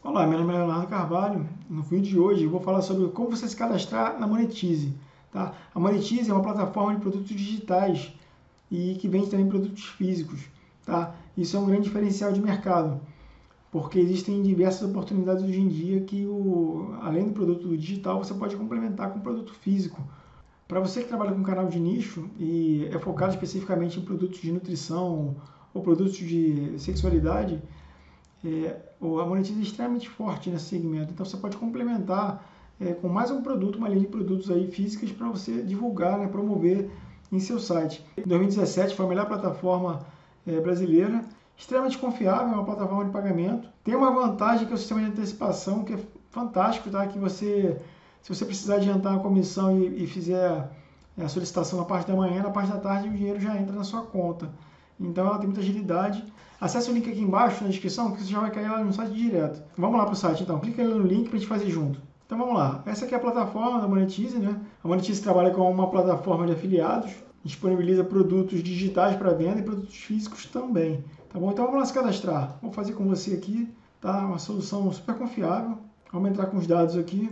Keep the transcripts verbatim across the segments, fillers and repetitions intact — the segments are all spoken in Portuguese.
Olá, meu nome é Leonardo Carvalho. No vídeo de hoje eu vou falar sobre como você se cadastrar na Monetize. Tá? A Monetize é uma plataforma de produtos digitais e que vende também produtos físicos. Tá? Isso é um grande diferencial de mercado, porque existem diversas oportunidades hoje em dia que, o, além do produto digital, você pode complementar com o produto físico. Para você que trabalha com canal de nicho e é focado especificamente em produtos de nutrição ou produtos de sexualidade, É, a Monetize é extremamente forte nesse segmento, então você pode complementar é, com mais um produto, uma linha de produtos aí físicas para você divulgar, né, promover em seu site. Em dois mil e dezessete foi a melhor plataforma é, brasileira, extremamente confiável, é uma plataforma de pagamento. Tem uma vantagem que é o sistema de antecipação, que é fantástico, tá? Que você, se você precisar adiantar a comissão e, e fizer a solicitação na parte da manhã, na parte da tarde o dinheiro já entra na sua conta. Então ela tem muita agilidade. Acesse o link aqui embaixo na descrição que você já vai cair lá no site direto. Vamos lá para o site então, clica ali no link para a gente fazer junto. Então vamos lá, essa aqui é a plataforma da Monetize, né? A Monetize trabalha com uma plataforma de afiliados, disponibiliza produtos digitais para venda e produtos físicos também. Tá bom? Então vamos lá se cadastrar. Vou fazer com você aqui, tá? Uma solução super confiável. Vamos entrar com os dados aqui.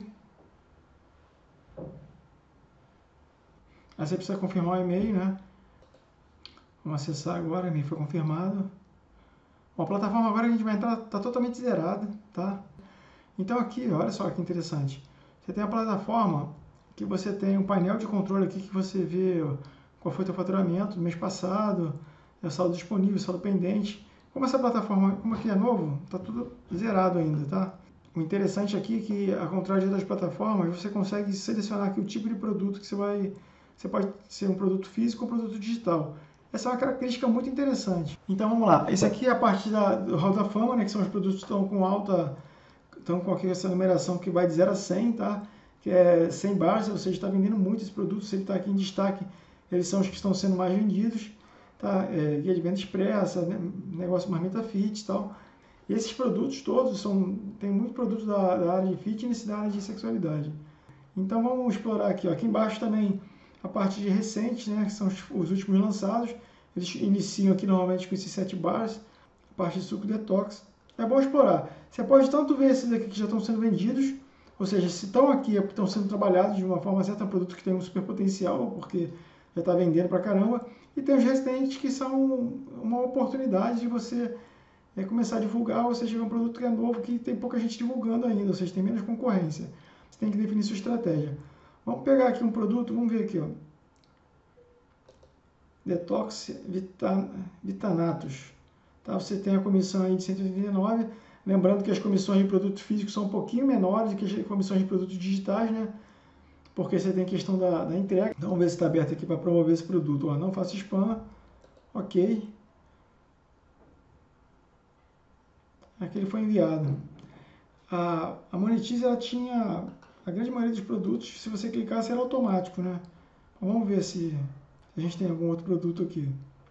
Aí você precisa confirmar o e-mail, né? Vamos acessar agora, o e-mail foi confirmado. Bom, a plataforma agora que a gente vai entrar está totalmente zerada, tá? Então aqui, olha só que interessante. Você tem a plataforma que você tem um painel de controle aqui que você vê qual foi o teu faturamento do mês passado, é o saldo disponível, saldo pendente. Como essa plataforma, como aqui é novo, está tudo zerado ainda, tá? O interessante aqui é que, ao contrário de outras plataformas, você consegue selecionar aqui o tipo de produto que você vai... Você pode ser um produto físico ou um produto digital. Essa é uma característica muito interessante. Então vamos lá. Esse aqui é a parte da, do Hall da Fama, né, que são os produtos que estão com alta, estão com aqui essa numeração que vai de zero a cem, tá? Que é cem bars, ou seja, está vendendo muito esse produto. Se ele está aqui em destaque, eles são os que estão sendo mais vendidos. Tá? É, guia de venda expressa, né, negócio marmita fit e tal. E esses produtos todos, são, tem muito produto da, da área de fitness e da área de sexualidade. Então vamos explorar aqui. Ó. Aqui embaixo também a parte de recentes, né, que são os, os últimos lançados. Eles iniciam aqui normalmente com esses sete bars, a parte de suco detox. É bom explorar. Você pode tanto ver esses aqui que já estão sendo vendidos, ou seja, se estão aqui, estão sendo trabalhados de uma forma certa, é um produto que tem um super potencial, porque já está vendendo pra caramba. E tem os restantes que são uma oportunidade de você é, começar a divulgar, ou seja, é um produto que é novo, que tem pouca gente divulgando ainda, ou seja, tem menos concorrência. Você tem que definir sua estratégia. Vamos pegar aqui um produto, vamos ver aqui, ó. Detox Vitanatos. Tá? Você tem a comissão aí de cento e oitenta e nove. Lembrando que as comissões de produtos físicos são um pouquinho menores do que as comissões de produtos digitais, né? Porque você tem a questão da, da entrega. Então vamos ver se está aberto aqui para promover esse produto. Ó, não faça spam. Ok. Aqui ele foi enviado. A, a Monetize, ela tinha a grande maioria dos produtos, se você clicasse era automático, né? Então, vamos ver se a gente tem algum outro produto aqui.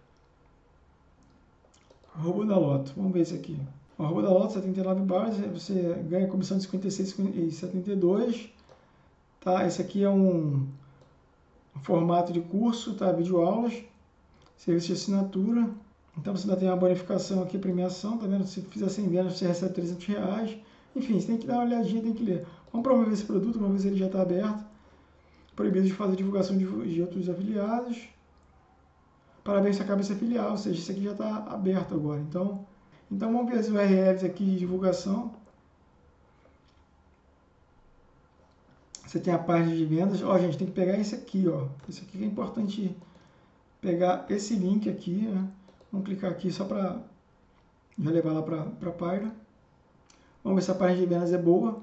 Roubo da Loto. Vamos ver esse aqui. O roubo da Loto, setenta e nove bars, você ganha comissão de cinquenta e seis e setenta e dois. Tá? Esse aqui é um, um formato de curso, tá? Videoaulas, serviço de assinatura. Então você ainda tem uma bonificação aqui, premiação, tá vendo? Se fizer cem vendas, você recebe trezentos reais. Enfim, você tem que dar uma olhadinha, tem que ler. Vamos promover esse produto, vamos ver se ele já está aberto. Proibido de fazer divulgação de, de outros afiliados. Parabéns, você acaba de se afiliar, ou seja, isso aqui já está aberto agora. Então, então vamos ver as U R Ls aqui de divulgação. Você tem a página de vendas. Ó, gente, tem que pegar esse aqui, ó. Esse aqui que é importante pegar esse link aqui, né? Vamos clicar aqui só para já levar lá para a página. Vamos ver se a página de vendas é boa.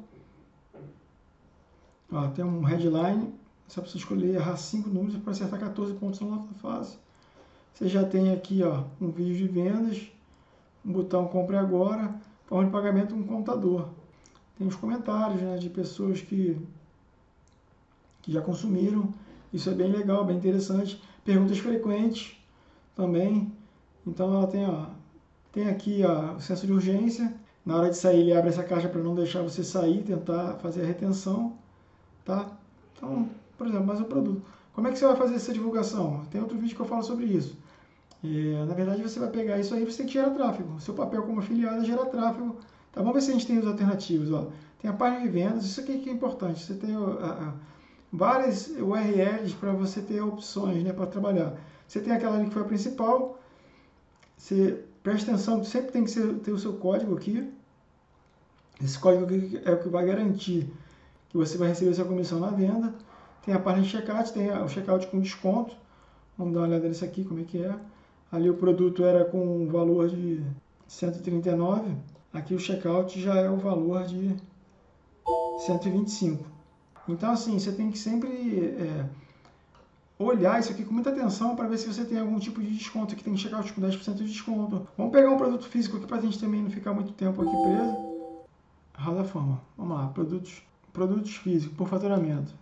Ó, tem um headline. Só precisa escolher, errar cinco números para acertar quatorze pontos na nota fase. Você já tem aqui, ó, um vídeo de vendas, um botão compre agora, forma de pagamento, um contador. Tem os comentários, né, de pessoas que, que já consumiram. Isso é bem legal, bem interessante. Perguntas frequentes também. Então ela tem, ó, tem aqui ó, o senso de urgência. Na hora de sair ele abre essa caixa para não deixar você sair, tentar fazer a retenção. Tá? Então, por exemplo, mais um produto. Como é que você vai fazer essa divulgação? Tem outro vídeo que eu falo sobre isso. E, na verdade, você vai pegar isso aí e você tem que gerar tráfego. Seu papel como afiliado é gerar tráfego, Tá, vamos ver se a gente tem os alternativos. Ó. Tem a página de vendas, isso aqui que é importante. Você tem a, a, várias U R Ls para você ter opções, né, para trabalhar. Você tem aquela ali que foi a principal. Você presta atenção, sempre tem que ser, ter o seu código aqui. Esse código aqui é o que vai garantir que você vai receber sua comissão na venda. Tem a página de checkout, tem o checkout com desconto. Vamos dar uma olhada nisso aqui, como é que é. Ali o produto era com um valor de cento e trinta e nove. Aqui o checkout já é o valor de cento e vinte e cinco. Então, assim, você tem que sempre é, olhar isso aqui com muita atenção para ver se você tem algum tipo de desconto. Aqui tem checkout com dez por cento de desconto. Vamos pegar um produto físico aqui para a gente também não ficar muito tempo aqui preso. Hall da Fama. Vamos lá, produtos, produtos físicos por faturamento.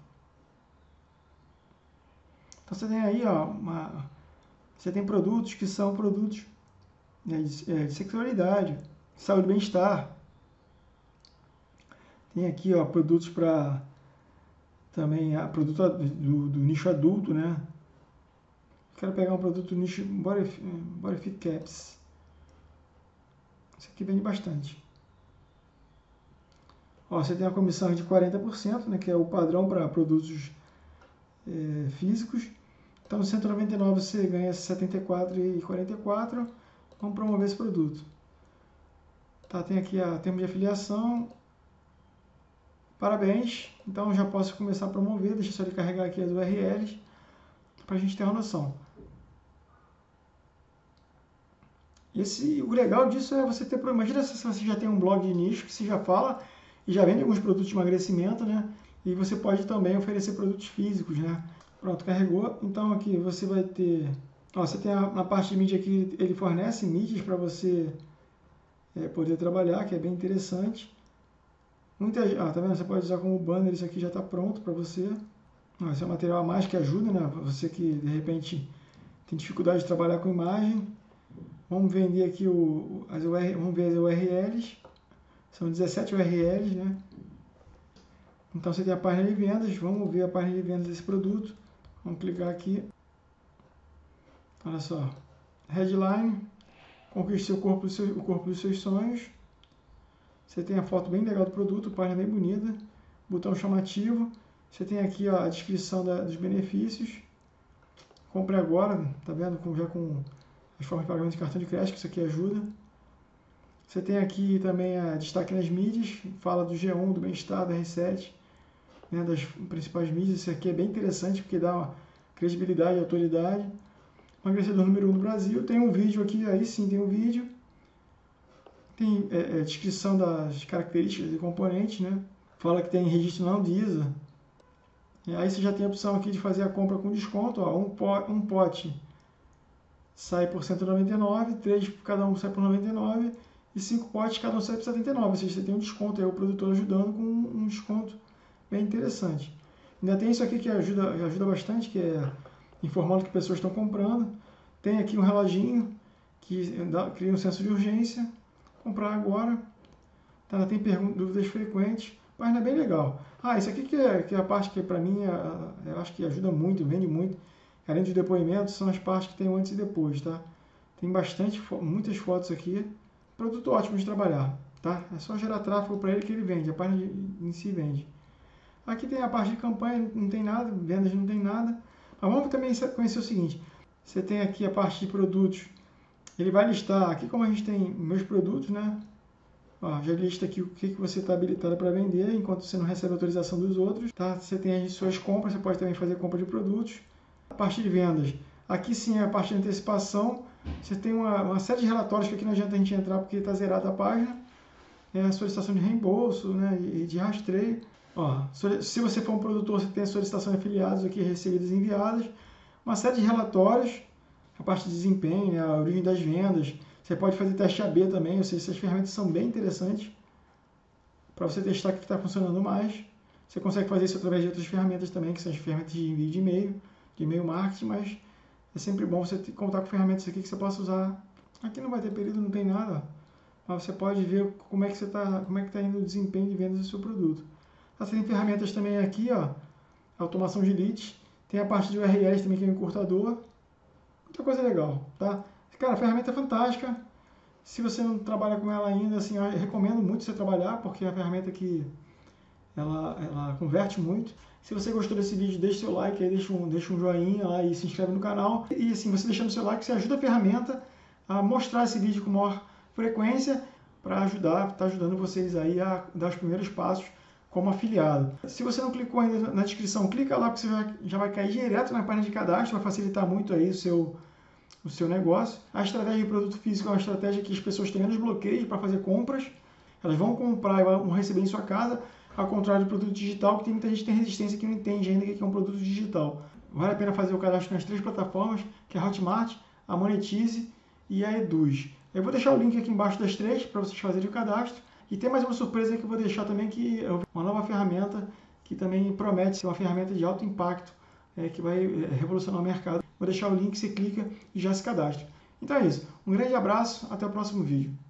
Então você tem aí, ó, uma, você tem produtos que são produtos, né, de, é, de sexualidade, saúde e bem-estar. Tem aqui, ó, produtos para também a produto do, do nicho adulto, né? Quero pegar um produto do nicho Body, Body Fit Caps. Esse aqui vende bastante. Ó, você tem a comissão de quarenta por cento, né, que é o padrão para produtos é, físicos. Então, no cento e noventa e nove você ganha setenta e quatro reais e quarenta e quatro centavos. Vamos promover esse produto. Tá, tem aqui a termo de afiliação. Parabéns. Então, já posso começar a promover. Deixa eu só ele carregar aqui as U R Ls para a gente ter uma noção. Esse, o legal disso é você ter... Imagina se você já tem um blog de nicho que você já fala e já vende alguns produtos de emagrecimento, né? E você pode também oferecer produtos físicos, né? Pronto, carregou. Então aqui você vai ter... Ó, você tem a, na parte de mídia aqui, ele fornece mídias para você é, poder trabalhar, que é bem interessante. Muita, ah, tá vendo? Você pode usar como banner, isso aqui já está pronto para você. Ó, esse é um material a mais que ajuda, né? Você que de repente tem dificuldade de trabalhar com imagem. Vamos vender aqui o, as U R, vamos ver as U R Ls. São dezessete U R Ls, né? Então você tem a página de vendas. Vamos ver a página de vendas desse produto. Vamos clicar aqui. Olha só. Headline. Conquiste o corpo, do seu, o corpo dos seus sonhos. Você tem a foto bem legal do produto, página bem bonita. Botão chamativo. Você tem aqui, ó, a descrição da, dos benefícios. Compre agora, tá vendo? Com, já com as formas de pagamento de cartão de crédito, que isso aqui ajuda. Você tem aqui também a destaque nas mídias, fala do G um, do bem-estar, da R sete, né, das principais mídias. Isso aqui é bem interessante porque dá uma credibilidade e autoridade. Emagrecedor número um do Brasil. Tem um vídeo aqui, aí sim tem um vídeo. Tem é, é, descrição das características do componente, né? Fala que tem registro na Anvisa. E aí você já tem a opção aqui de fazer a compra com desconto. Ó, um, pote, um pote sai por cento e noventa e nove, três cada um sai por noventa e nove e cinco potes cada um sai por setenta e nove. Ou seja, você tem um desconto aí, o produtor ajudando com um desconto bem interessante. Ainda tem isso aqui que ajuda, ajuda bastante, que é informando que pessoas estão comprando. Tem aqui um reloginho que dá, cria um senso de urgência. Comprar agora. Tá, tem perguntas, dúvidas frequentes. Página bem legal. Ah, isso aqui que é, que é a parte que para mim é, eu acho que ajuda muito, vende muito. Além dos depoimentos, são as partes que tem o antes e depois, tá? Tem bastante, muitas fotos aqui. Produto ótimo de trabalhar, tá? É só gerar tráfego para ele que ele vende, a página em si vende. Aqui tem a parte de campanha, não tem nada, vendas não tem nada. Mas vamos também conhecer o seguinte, você tem aqui a parte de produtos, ele vai listar, aqui como a gente tem meus produtos, né? Ó, já lista aqui o que, que você está habilitado para vender, enquanto você não recebe autorização dos outros, tá? Você tem as suas compras, você pode também fazer compra de produtos. A parte de vendas, aqui sim é a parte de antecipação, você tem uma, uma série de relatórios que aqui não adianta a gente entrar porque está zerada a página. É a solicitação de reembolso, né, e de rastreio. Ó, se você for um produtor, você tem a solicitação de afiliados aqui recebidas e enviadas. Uma série de relatórios, a parte de desempenho, né, a origem das vendas. Você pode fazer teste A B também, ou seja, essas ferramentas são bem interessantes para você testar o que está funcionando mais. Você consegue fazer isso através de outras ferramentas também, que são as ferramentas de envio de e-mail, de e-mail marketing, mas é sempre bom você contar com ferramentas aqui que você possa usar. Aqui não vai ter período, não tem nada, mas você pode ver como é que você está, como é que está indo o desempenho de vendas do seu produto. Você tem ferramentas também aqui, ó, automação de leads, tem a parte de U R Ls também que é um encurtador, muita coisa legal, tá? Cara, a ferramenta é fantástica. Se você não trabalha com ela ainda, assim, eu recomendo muito você trabalhar, porque é a ferramenta que ela, ela converte muito. Se você gostou desse vídeo, deixa seu like, aí deixa um, deixa um joinha lá e se inscreve no canal. E assim, você deixando seu like, você ajuda a ferramenta a mostrar esse vídeo com maior frequência para ajudar, tá ajudando vocês aí a dar os primeiros passos como afiliado. Se você não clicou ainda na descrição, clica lá, porque você já, já vai cair direto na página de cadastro, vai facilitar muito aí o seu, o seu negócio. A estratégia de produto físico é uma estratégia que as pessoas têm menos bloqueios para fazer compras. Elas vão comprar e vão receber em sua casa, ao contrário do produto digital, que tem muita gente que tem resistência que não entende ainda o que é um produto digital. Vale a pena fazer o cadastro nas três plataformas, que é a Hotmart, a Monetize e a Eduz. Eu vou deixar o link aqui embaixo das três para vocês fazerem o cadastro. E tem mais uma surpresa que eu vou deixar também, que é uma nova ferramenta que também promete ser uma ferramenta de alto impacto, é, que vai revolucionar o mercado. Vou deixar o link, você clica e já se cadastra. Então é isso. Um grande abraço, até o próximo vídeo.